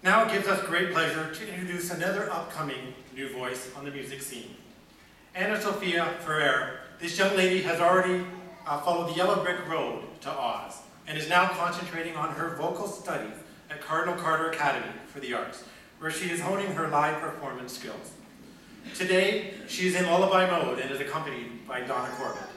Now it gives us great pleasure to introduce another upcoming new voice on the music scene. Sofia Ferrer. This young lady has already followed the yellow brick road to Oz and is now concentrating on her vocal studies at Cardinal Academy for the Arts, where she is honing her live performance skills. Today, she is in lullaby mode and is accompanied by Donna Corbett.